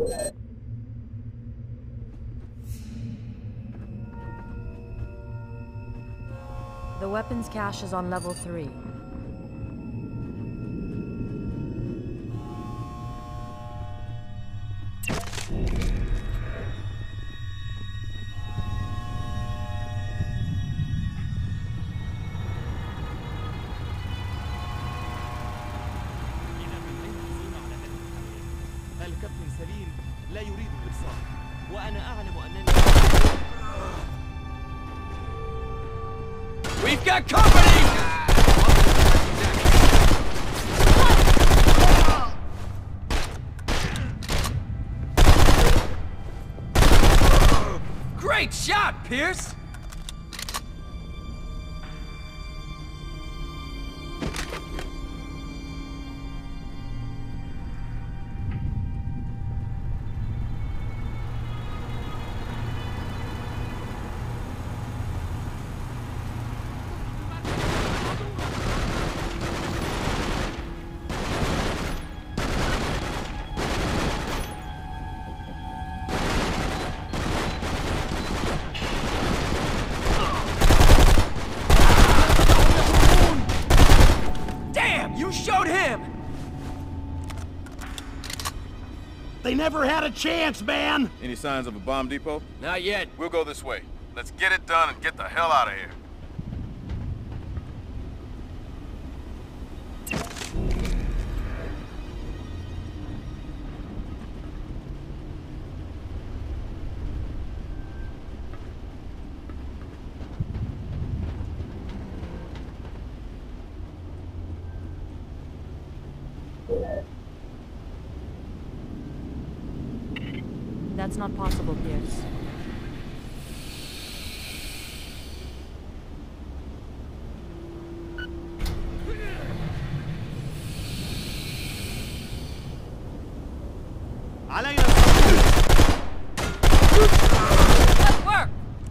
The weapons cache is on level 3. الكابتن سليم لا يريد الإبصار وأنا أعلم أنني We've got company! Great shot, Pierce! Showed him! They never had a chance, man! Any signs of a bomb depot? Not yet. We'll go this way. Let's get it done and get the hell out of here. That's not possible, Pierce. علينا Good work!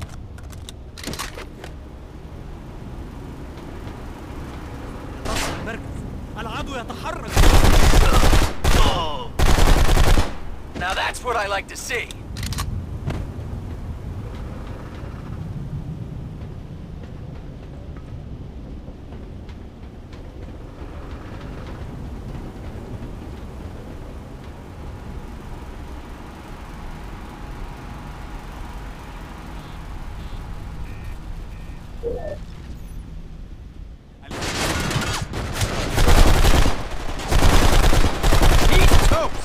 المركز العدو يتحرك Now that's what I like to see. He's toast!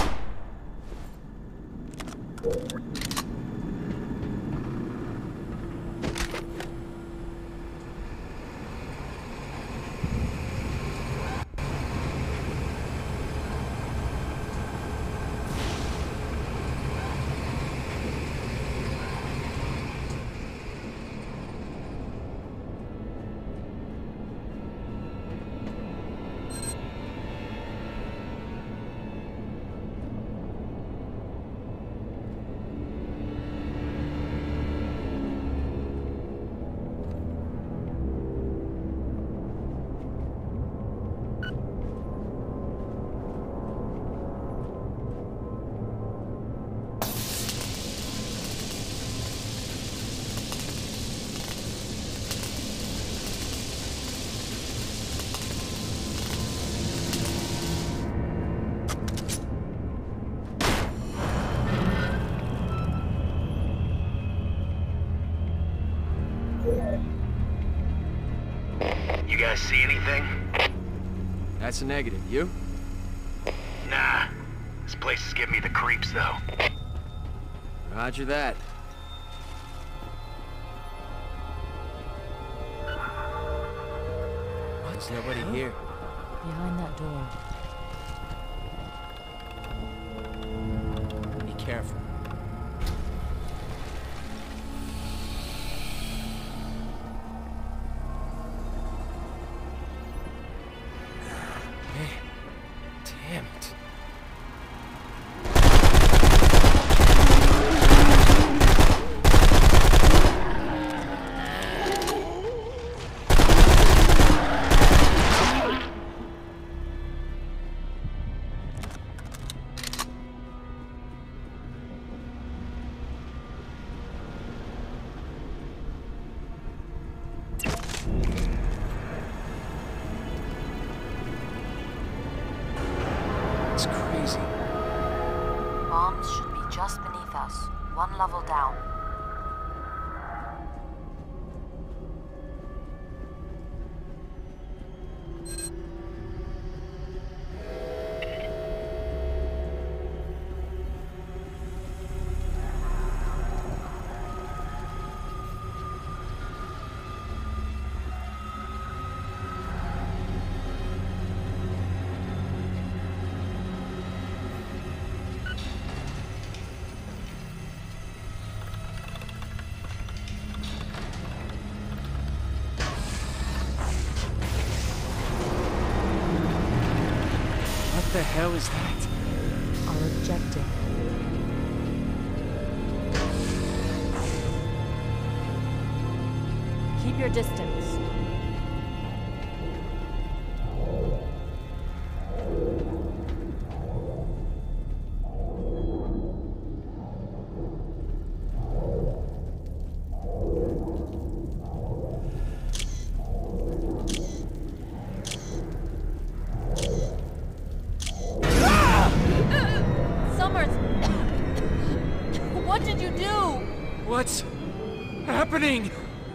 You guys see anything? That's a negative. You? Nah. This place is giving me the creeps, though. Roger that. There's nobody here. Behind that door. Be careful. Man, damn it. One level down. What the hell is that? Our objective. Keep your distance. Summers! What did you do? What's happening?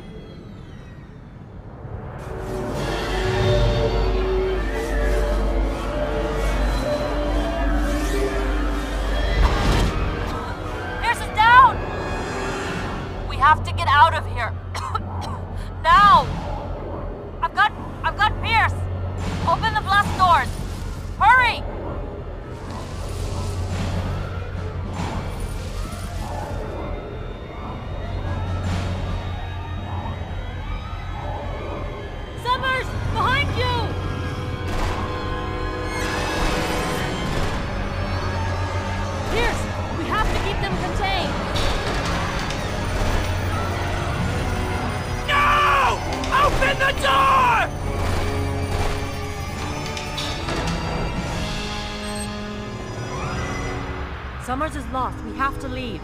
Pierce is down! We have to get out of here. Now! I've got Pierce! Open the blast doors! Hurry! Summers! Behind you! Pierce! We have to keep them contained! No! Open the door! Summers is lost. We have to leave.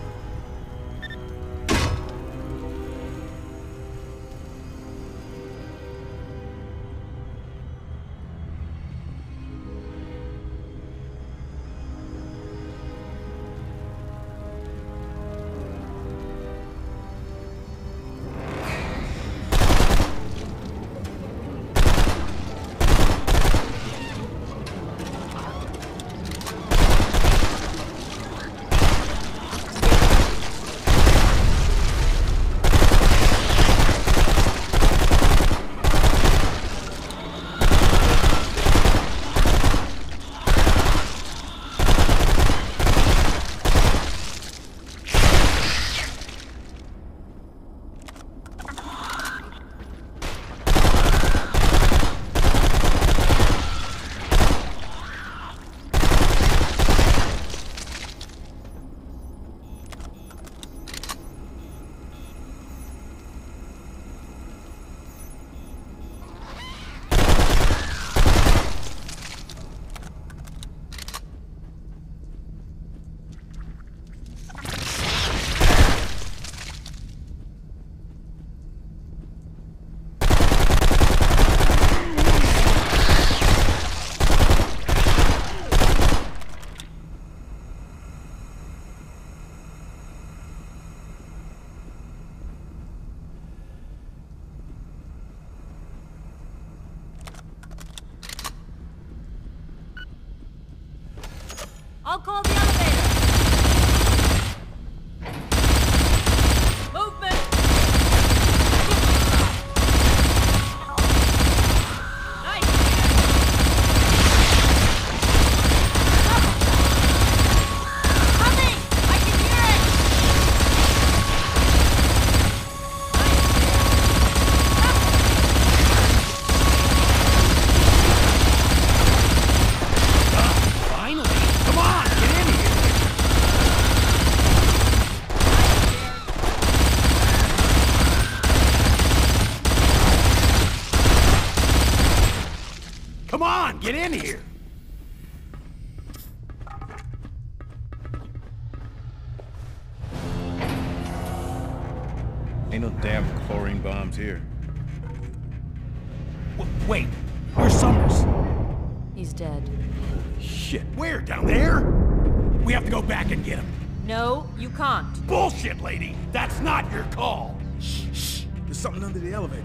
I'll call the elevator. Movement! Nice! Coming! I can hear it! Finally! Come on! Get in here! Come on! Get in here! Ain't no damn chlorine bombs here. Wait! Where's Summers? He's dead. Shit, where? Down there? We have to go back and get him. No, you can't. Bullshit, lady! That's not your call! Shh. There's something under the elevator.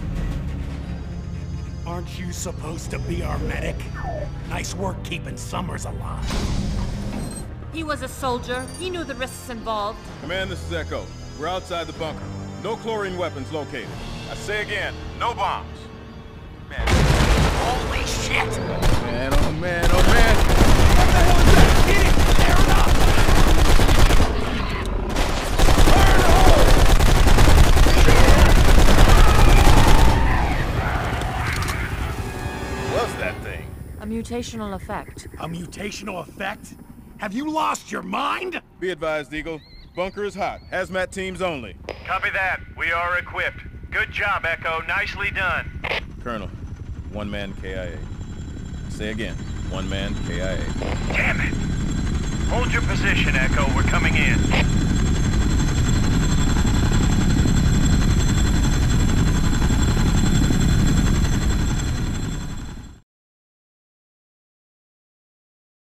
Aren't you supposed to be our medic? Nice work keeping Summers alive. He was a soldier. He knew the risks involved. Command, this is Echo. We're outside the bunker. No chlorine weapons located. I say again, no bombs. Man. Holy shit! Man, oh man, oh man! What the hell is that? Get it! Tear it up! Burn hole! What's that thing? A mutational effect. A mutational effect? Have you lost your mind? Be advised, Eagle. Bunker is hot. Hazmat teams only. Copy that. We are equipped. Good job, Echo. Nicely done. Colonel, one man KIA. Say again, one man KIA. Damn it! Hold your position, Echo. We're coming in.